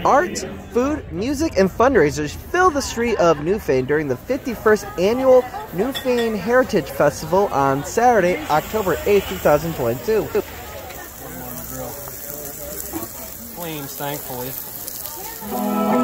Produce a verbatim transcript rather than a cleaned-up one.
Art, food, music, and fundraisers fill the street of Newfane during the fifty-first annual Newfane Heritage Festival on Saturday, October eighth, two thousand twenty-two. Flames, thankfully.